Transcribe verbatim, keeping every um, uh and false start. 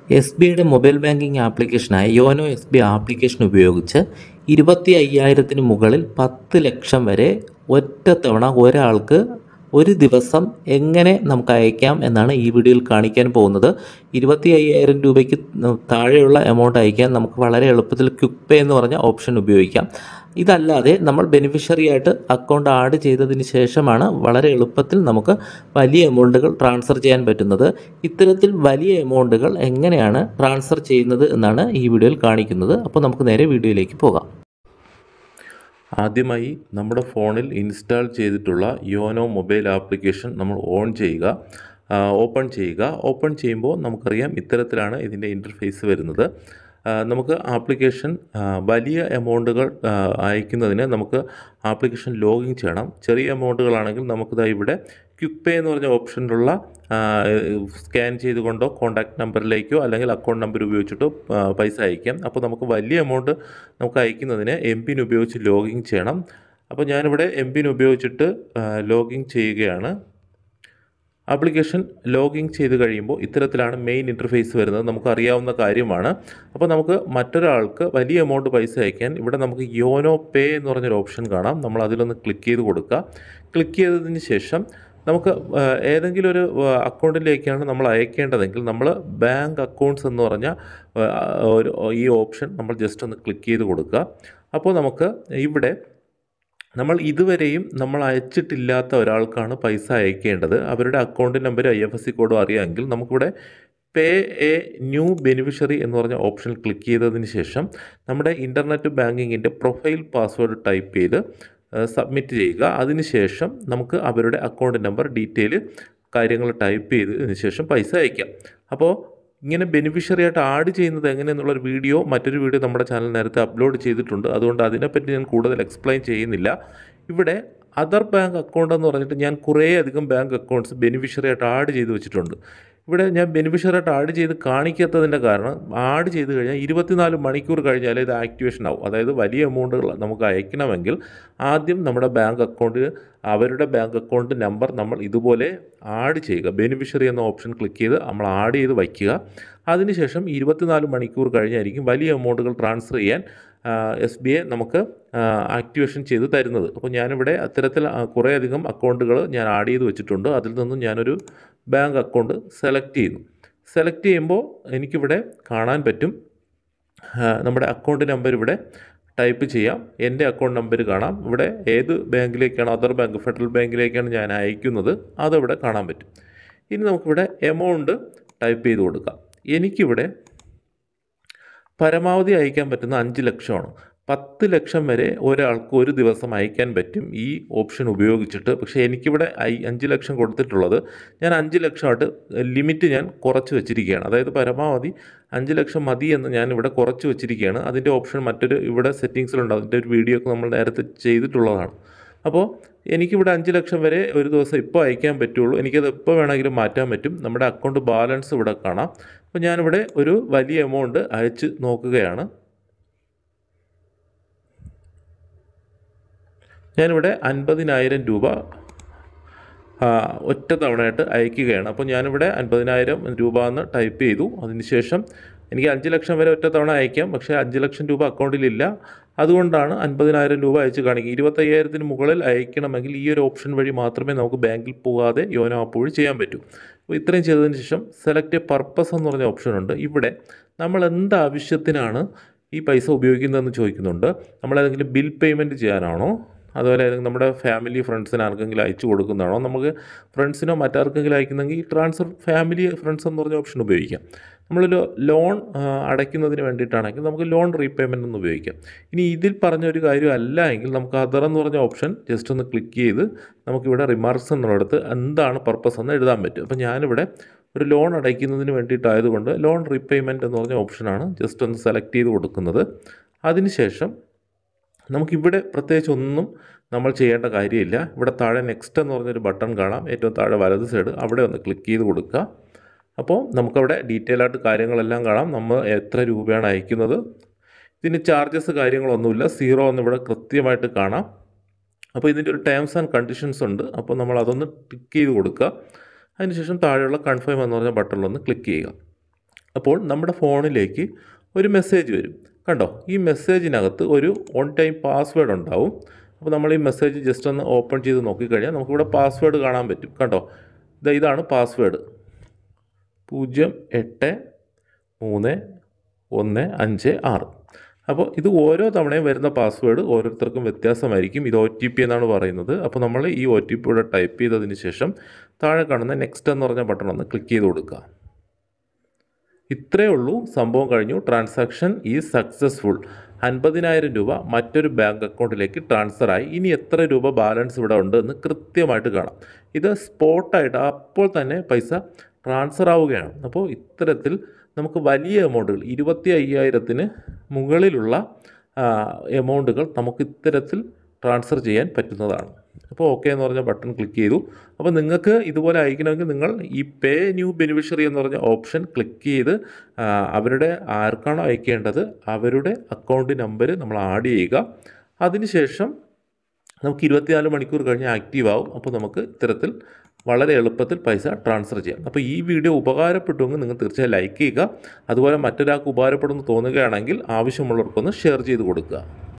S B ഐയുടെ mobile banking ആപ്ലിക്കേഷനായ YONO S B application ഉപയോഗിച്ച് ഇരുപത്തി അയ്യായിരത്തിന് മുകളിൽ പത്ത് ലക്ഷം വരെ ഒറ്റത്തവണ ഒരാൾക്ക് ഒരു ദിവസം എങ്ങനെ നമുക്ക് അയക്കാം എന്നാണ് ഈ വീഡിയോയിൽ കാണിക്കാൻ പോകുന്നത്. ഇരുപത്തി അയ്യായിരം രൂപയ്ക്ക് താഴെയുള്ള എമൗണ്ട് അയക്കാൻ നമുക്ക് വളരെ എളുപ്പത്തിൽ ക്വിക്ക് പേ എന്ന് പറഞ്ഞ ഓപ്ഷൻ ഉപയോഗിക്കാം. ഇതല്ലാതെ നമ്മൾ ബെനിഫിഷ്യറി ആയിട്ട് അക്കൗണ്ട് ആഡ് ചെയ്തതിന് ശേഷമാണ് വളരെ എളുപ്പത്തിൽ നമുക്ക് വലിയ എമൗണ്ടുകൾ ട്രാൻസ്ഫർ ചെയ്യാൻ പറ്റുന്നത്. ഇത്തരത്തിൽ വലിയ എമൗണ്ടുകൾ എങ്ങനെയാണ് ട്രാൻസ്ഫർ ചെയ്യുന്നത് എന്നാണ് ഈ വീഡിയോയിൽ കാണിക്കുന്നത്. അപ്പോൾ നമുക്ക് നേരെ വീഡിയോയിലേക്ക് പോകാം. ആദ്യമായി നമ്മുടെ ഫോണിൽ ഇൻസ്റ്റാൾ ചെയ്തിട്ടുള്ള യോനോ മൊബൈൽ ആപ്ലിക്കേഷൻ നമ്മൾ ഓൺ ചെയ്യുക, ഓപ്പൺ ചെയ്യുക. ഓപ്പൺ ചെയ്യുമ്പോൾ നമുക്കറിയാം ഇത്തരത്തിലാണ് ഇതിൻ്റെ ഇൻ്റർഫേസ് വരുന്നത്. നമുക്ക് ആപ്ലിക്കേഷൻ വലിയ എമൗണ്ടുകൾ അയക്കുന്നതിന് നമുക്ക് ആപ്ലിക്കേഷൻ ലോഗിൻ ചെയ്യണം. ചെറിയ എമൗണ്ടുകളാണെങ്കിൽ നമുക്കിത് ഇവിടെ ക്വിക്ക് പേ എന്ന് പറഞ്ഞ ഓപ്ഷനിലുള്ള സ്കാൻ ചെയ്തുകൊണ്ടോ കോൺടാക്റ്റ് നമ്പറിലേക്കോ അല്ലെങ്കിൽ അക്കൗണ്ട് നമ്പർ ഉപയോഗിച്ചിട്ടോ പൈസ അയക്കാം. അപ്പോൾ നമുക്ക് വലിയ എമൗണ്ട് നമുക്ക് അയക്കുന്നതിന് എം പിൻ ഉപയോഗിച്ച് ലോഗിൻ ചെയ്യണം. അപ്പോൾ ഞാനിവിടെ എം പിൻ ഉപയോഗിച്ചിട്ട് ലോഗിൻ ചെയ്യുകയാണ്. ആപ്ലിക്കേഷൻ ലോഗിൻ ചെയ്ത് കഴിയുമ്പോൾ ഇത്തരത്തിലാണ് മെയിൻ ഇൻ്റർഫേസ് വരുന്നത്. നമുക്കറിയാവുന്ന കാര്യമാണ്. അപ്പോൾ നമുക്ക് മറ്റൊരാൾക്ക് വലിയ എമൗണ്ട് പൈസ അയക്കാൻ ഇവിടെ നമുക്ക് യോനോ പേ എന്ന് പറഞ്ഞൊരു ഓപ്ഷൻ കാണാം. നമ്മൾ അതിലൊന്ന് ക്ലിക്ക് ചെയ്ത് കൊടുക്കുക. ക്ലിക്ക് ചെയ്തതിന് ശേഷം നമുക്ക് ഏതെങ്കിലും ഒരു അക്കൗണ്ടിലേക്കാണ് നമ്മൾ അയക്കേണ്ടതെങ്കിൽ നമ്മൾ ബാങ്ക് അക്കൗണ്ട്സ് എന്ന് പറഞ്ഞ ഒരു ഈ ഓപ്ഷൻ നമ്മൾ ജസ്റ്റ് ഒന്ന് ക്ലിക്ക് ചെയ്ത് കൊടുക്കുക. അപ്പോൾ നമുക്ക് ഇവിടെ നമ്മൾ ഇതുവരെയും നമ്മൾ അയച്ചിട്ടില്ലാത്ത ഒരാൾക്കാണ് പൈസ അയക്കേണ്ടത്. അവരുടെ account number I F S C കോഡും അറിയാമെങ്കിൽ നമുക്കിവിടെ പേ എ ന്യൂ ബെനിഫിഷ്യറി എന്ന് പറഞ്ഞ ഓപ്ഷൻ ക്ലിക്ക് ചെയ്തതിന് ശേഷം നമ്മുടെ ഇൻ്റർനെറ്റ് ബാങ്കിങ്ങിൻ്റെ പ്രൊഫൈൽ പാസ്വേഡ് ടൈപ്പ് ചെയ്ത് സബ്മിറ്റ് ചെയ്യുക. അതിനുശേഷം നമുക്ക് അവരുടെ അക്കൗണ്ട് നമ്പർ ഡീറ്റെയിൽ കാര്യങ്ങൾ ടൈപ്പ് ചെയ്തതിന് ശേഷം പൈസ അയക്കാം. അപ്പോൾ ഇങ്ങനെ ബെനിഫിഷ്യറി ആയിട്ട് ആഡ് ചെയ്യുന്നത് എങ്ങനെയെന്നുള്ളൊരു വീഡിയോ മറ്റൊരു വീഡിയോ നമ്മുടെ ചാനൽ നേരത്തെ അപ്ലോഡ് ചെയ്തിട്ടുണ്ട്. അതുകൊണ്ട് അതിനെപ്പറ്റി ഞാൻ കൂടുതൽ എക്സ്പ്ലെയിൻ ചെയ്യുന്നില്ല. ഇവിടെ അതർ ബാങ്ക് അക്കൗണ്ട് എന്ന് പറഞ്ഞിട്ട് ഞാൻ കുറേ അധികം ബാങ്ക് അക്കൗണ്ട്സ് ബെനിഫിഷ്യറി ആയിട്ട് ആഡ് ചെയ്ത് വെച്ചിട്ടുണ്ട്. ഇവിടെ ഞാൻ ബെനിഫിഷ്യറി ആയിട്ട് ആഡ് ചെയ്ത് കാണിക്കാത്തതിൻ്റെ കാരണം ആഡ് ചെയ്ത് കഴിഞ്ഞാൽ ഇരുപത്തിനാല് മണിക്കൂർ കഴിഞ്ഞാൽ ഇത് ആക്ടിവേഷൻ ആവും. അതായത് വലിയ എമൗണ്ടുകൾ നമുക്ക് അയക്കണമെങ്കിൽ ആദ്യം നമ്മുടെ ബാങ്ക് അക്കൗണ്ട് അവരുടെ ബാങ്ക് അക്കൗണ്ട് നമ്പർ നമ്മൾ ഇതുപോലെ ആഡ് ചെയ്യുക. ബെനിഫിഷ്യറി എന്ന ഓപ്ഷൻ ക്ലിക്ക് ചെയ്ത് നമ്മൾ ആഡ് ചെയ്ത് വയ്ക്കുക. അതിനുശേഷം ഇരുപത്തിനാല് മണിക്കൂർ കഴിഞ്ഞായിരിക്കും വലിയ എമൗണ്ടുകൾ ട്രാൻസ്ഫർ ചെയ്യാൻ എസ് ബി ഐ നമുക്ക് ആക്ടിവേഷൻ ചെയ്ത് തരുന്നത്. അപ്പോൾ ഞാനിവിടെ അത്തരത്തിൽ കുറേയധികം അക്കൗണ്ടുകൾ ഞാൻ ആഡ് ചെയ്ത് വെച്ചിട്ടുണ്ട്. അതിൽ നിന്നും ഞാനൊരു ബാങ്ക് അക്കൗണ്ട് സെലക്ട് ചെയ്യുന്നു. സെലക്ട് ചെയ്യുമ്പോൾ എനിക്കിവിടെ കാണാൻ പറ്റും നമ്മുടെ അക്കൗണ്ട് നമ്പർ ഇവിടെ ടൈപ്പ് ചെയ്യാം. എൻ്റെ അക്കൗണ്ട് നമ്പർ കാണാം. ഇവിടെ ഏത് ബാങ്കിലേക്കാണ്, അതർ ബാങ്ക് ഫെഡറൽ ബാങ്കിലേക്കാണ് ഞാൻ അയക്കുന്നത്, അതിവിടെ കാണാൻ പറ്റും. ഇനി നമുക്കിവിടെ എമൗണ്ട് ടൈപ്പ് ചെയ്ത് കൊടുക്കാം. എനിക്കിവിടെ പരമാവധി അയക്കാൻ പറ്റുന്ന അഞ്ച് ലക്ഷമാണ്. പത്ത് ലക്ഷം വരെ ഒരാൾക്ക് ഒരു ദിവസം അയക്കാൻ പറ്റും ഈ ഓപ്ഷൻ ഉപയോഗിച്ചിട്ട്. പക്ഷേ എനിക്കിവിടെ അഞ്ച് ലക്ഷം കൊടുത്തിട്ടുള്ളത് ഞാൻ അഞ്ച് ലക്ഷമായിട്ട് ലിമിറ്റ് ഞാൻ കുറച്ച് വെച്ചിരിക്കുകയാണ്. അതായത് പരമാവധി അഞ്ച് ലക്ഷം മതി എന്ന് ഞാൻ ഇവിടെ കുറച്ച് വെച്ചിരിക്കുകയാണ്. അതിൻ്റെ ഓപ്ഷൻ മറ്റൊരു ഇവിടെ സെറ്റിങ്സിലുണ്ട്. അതിൻ്റെ ഒരു വീഡിയോ ഒക്കെ നമ്മൾ നേരത്തെ ചെയ്തിട്ടുള്ളതാണ്. അപ്പോൾ എനിക്കിവിടെ അഞ്ച് ലക്ഷം വരെ ഒരു ദിവസം ഇപ്പോൾ അയക്കാൻ പറ്റുള്ളൂ. എനിക്കത് എപ്പോൾ വേണമെങ്കിലും മാറ്റാൻ പറ്റും. നമ്മുടെ അക്കൗണ്ട് ബാലൻസ് ഇവിടെ കാണാം. അപ്പോൾ ഞാനിവിടെ ഒരു വലിയ എമൗണ്ട് അയച്ച് നോക്കുകയാണ്. ഞാനിവിടെ അൻപതിനായിരം രൂപ ഒറ്റ തവണയായിട്ട് അയക്കുകയാണ്. അപ്പോൾ ഞാനിവിടെ അൻപതിനായിരം രൂപ എന്ന് ടൈപ്പ് ചെയ്തു. അതിനുശേഷം എനിക്ക് അഞ്ച് ലക്ഷം വരെ ഒറ്റ തവണ അയക്കാം. പക്ഷേ അഞ്ച് ലക്ഷം രൂപ അക്കൗണ്ടിലില്ല. അതുകൊണ്ടാണ് അൻപതിനായിരം രൂപ അയച്ച് കാണിക്കുക. ഇരുപത്തയ്യായിരത്തിന് മുകളിൽ അയക്കണമെങ്കിൽ ഈ ഒരു ഓപ്ഷൻ വഴി മാത്രമേ നമുക്ക് ബാങ്കിൽ പോകാതെ യോനോ ആപ്പ് വഴി ചെയ്യാൻ പറ്റൂ. അപ്പോൾ ഇത്രയും ചെയ്തതിന് ശേഷം സെലക്ട് എ പർപ്പസ് എന്ന് പറഞ്ഞ ഓപ്ഷനുണ്ട്. ഇവിടെ നമ്മൾ എന്ത് ആവശ്യത്തിനാണ് ഈ പൈസ ഉപയോഗിക്കുന്നതെന്ന് ചോദിക്കുന്നുണ്ട്. നമ്മളേതെങ്കിലും ബിൽ പേയ്മെൻറ്റ് ചെയ്യാനാണോ, അതുപോലെ നമ്മുടെ ഫാമിലി ഫ്രണ്ട്സിന് ആർക്കെങ്കിലും അയച്ചു കൊടുക്കുന്നതാണോ, നമുക്ക് ഫ്രണ്ട്സിനോ മറ്റാർക്കെങ്കിലും അയക്കുന്നെങ്കിൽ ഈ ട്രാൻസ്ഫർ ഫാമിലി ഫ്രണ്ട്സ് എന്ന് പറഞ്ഞ ഓപ്ഷൻ ഉപയോഗിക്കാം. നമ്മളൊരു ലോൺ അടയ്ക്കുന്നതിന് വേണ്ടിയിട്ടാണെങ്കിൽ നമുക്ക് ലോൺ റീപേയ്മെൻറ്റ് എന്ന് ഉപയോഗിക്കാം. ഇനി ഇതിൽ പറഞ്ഞൊരു കാര്യം അല്ല എങ്കിൽ നമുക്ക് അതർ എന്ന് പറഞ്ഞ ഓപ്ഷൻ ജസ്റ്റ് ഒന്ന് ക്ലിക്ക് ചെയ്ത് നമുക്കിവിടെ റിമാർക്സ് എന്നുള്ളിടത്ത് എന്താണ് പർപ്പസ് എന്ന് എഴുതാൻ പറ്റും. അപ്പോൾ ഞാനിവിടെ ഒരു ലോൺ അടയ്ക്കുന്നതിന് വേണ്ടിയിട്ടായതുകൊണ്ട് ലോൺ റീപേയ്മെൻറ്റ് എന്ന് പറഞ്ഞ ഓപ്ഷനാണ് ജസ്റ്റ് ഒന്ന് സെലക്ട് ചെയ്ത് കൊടുക്കുന്നത്. അതിനുശേഷം നമുക്കിവിടെ പ്രത്യേകിച്ച് ഒന്നും നമ്മൾ ചെയ്യേണ്ട കാര്യമില്ല. ഇവിടെ താഴെ നെക്സ്റ്റ് എന്ന് പറഞ്ഞൊരു ബട്ടൺ കാണാം, ഏറ്റവും താഴെ വലത് സൈഡ്, അവിടെ ഒന്ന് ക്ലിക്ക് ചെയ്ത് കൊടുക്കുക. അപ്പോൾ നമുക്കവിടെ ഡീറ്റെയിൽ ആയിട്ട് കാര്യങ്ങളെല്ലാം കാണാം. നമ്മൾ എത്ര രൂപയാണ് അയക്കുന്നത്, ഇതിന് ചാർജസ് കാര്യങ്ങളൊന്നുമില്ല, സീറോ എന്നിവിടെ കൃത്യമായിട്ട് കാണാം. അപ്പോൾ ഇതിൻ്റെ ഒരു ടേംസ് ആൻഡ് കണ്ടീഷൻസ് ഉണ്ട്. അപ്പോൾ നമ്മൾ അതൊന്ന് ടിക്ക് ചെയ്ത് കൊടുക്കുക. അതിനുശേഷം താഴെയുള്ള കൺഫേം എന്ന് പറഞ്ഞ ബട്ടണിലൊന്ന് ക്ലിക്ക് ചെയ്യുക. അപ്പോൾ നമ്മുടെ ഫോണിലേക്ക് ഒരു മെസ്സേജ് വരും. കണ്ടോ, ഈ മെസ്സേജിനകത്ത് ഒരു ഓൺ ടൈം പാസ്വേഡ് ഉണ്ടാവും. അപ്പോൾ നമ്മൾ ഈ മെസ്സേജ് ജസ്റ്റ് ഒന്ന് ഓപ്പൺ ചെയ്ത് നോക്കിക്കഴിഞ്ഞാൽ നമുക്കിവിടെ പാസ്വേഡ് കാണാൻ പറ്റും. കണ്ടോ, ഇത് ഇതാണ് പാസ്വേഡ്. പൂജ്യം എട്ട് മൂന്ന് ഒന്ന് അഞ്ച് ആറ്. അപ്പോൾ ഇത് ഓരോ തവണയും വരുന്ന പാസ്വേഡ് ഓരോരുത്തർക്കും വ്യത്യാസമായിരിക്കും. ഇത് ഒ ടി പി എന്നാണ് പറയുന്നത്. അപ്പോൾ നമ്മൾ ഈ ഒ ടി പി ഇവിടെ ടൈപ്പ് ചെയ്തതിന് ശേഷം താഴെ കാണുന്ന നെക്സ്റ്റ് എന്ന് പറഞ്ഞ ബട്ടൺ ഒന്ന് ക്ലിക്ക് ചെയ്ത് കൊടുക്കുക. ഇത്രയേ ഉള്ളൂ, സംഭവം കഴിഞ്ഞു. Transaction is successful. അൻപതിനായിരം രൂപ മറ്റൊരു ബാങ്ക് അക്കൗണ്ടിലേക്ക് ട്രാൻസ്ഫറായി. ഇനി എത്ര രൂപ ബാലൻസ് ഇവിടെ ഉണ്ട് എന്ന് കൃത്യമായിട്ട് കാണാം. ഇത് സ്പോട്ടായിട്ട് അപ്പോൾ തന്നെ പൈസ ട്രാൻസ്ഫർ ആവുകയാണ്. അപ്പോൾ ഇത്തരത്തിൽ നമുക്ക് വലിയ എമൗണ്ടുകൾ ഇരുപത്തി അയ്യായിരത്തിന് മുകളിലുള്ള എമൗണ്ടുകൾ നമുക്ക് ഇത്തരത്തിൽ ട്രാൻസ്ഫർ ചെയ്യാൻ പറ്റുന്നതാണ്. അപ്പോൾ ഓക്കെ എന്ന് പറഞ്ഞ ബട്ടൺ ക്ലിക്ക് ചെയ്തു. അപ്പോൾ നിങ്ങൾക്ക് ഇതുപോലെ അയക്കണമെങ്കിൽ നിങ്ങൾ ഈ പേ ന്യൂ ബെനിഫിഷ്യറി എന്ന് പറഞ്ഞ ഓപ്ഷൻ ക്ലിക്ക് ചെയ്ത് അവരുടെ ആർക്കാണോ അയക്കേണ്ടത് അവരുടെ അക്കൗണ്ട് നമ്പർ നമ്മൾ ആഡ് ചെയ്യുക. അതിനുശേഷം നമുക്ക് ഇരുപത്തിനാല് മണിക്കൂർ കഴിഞ്ഞ് ആക്റ്റീവ് ആവും. അപ്പോൾ നമുക്ക് ഇത്തരത്തിൽ വളരെ എളുപ്പത്തിൽ പൈസ ട്രാൻസ്ഫർ ചെയ്യാം. അപ്പോൾ ഈ വീഡിയോ ഉപകാരപ്പെട്ടുവെങ്കിൽ നിങ്ങൾ തീർച്ചയായും ലൈക്ക് ചെയ്യുക. അതുപോലെ മറ്റൊരാൾക്ക് ഉപകാരപ്പെടുമെന്ന് തോന്നുകയാണെങ്കിൽ ആവശ്യമുള്ളവർക്കൊന്ന് ഷെയർ ചെയ്ത് കൊടുക്കുക.